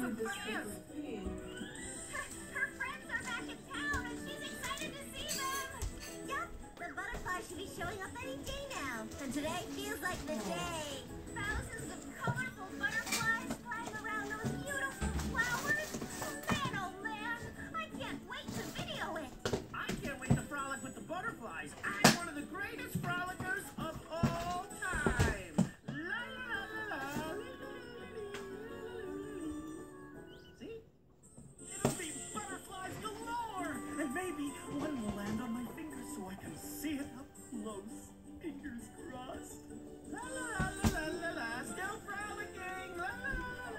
the fast. Her friends are back in town and she's excited to see them. Yep, the butterflies should be showing up any day now. And today feels like the day. Thousands of colorful butterflies flying around those beautiful flowers. Oh man, I can't wait to video it. I can't wait to frolic with the butterflies. I'm one of the greatest frolickers of all time. La la la la la. See? It'll be butterflies galore, and maybe one will land on my finger so I can see it up close. Fingers crossed. La la la la la la. Still frolicking. La la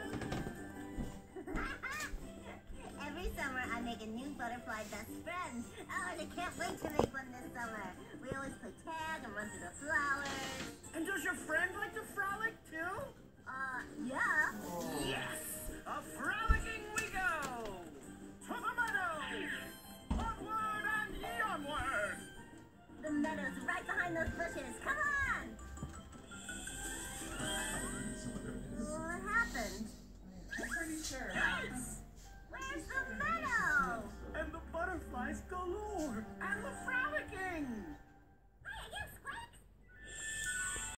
la la. Every summer I make a new butterfly best friend. Oh, and I can't wait to make one this summer. We always play tag and run through the flowers. And does your friend like to frolic too? Yeah. Yes! A frolicking we go! To the meadow! Onward and ye onward! The meadow's right behind those bushes. Come on! What happened? I'm pretty sure. Guys!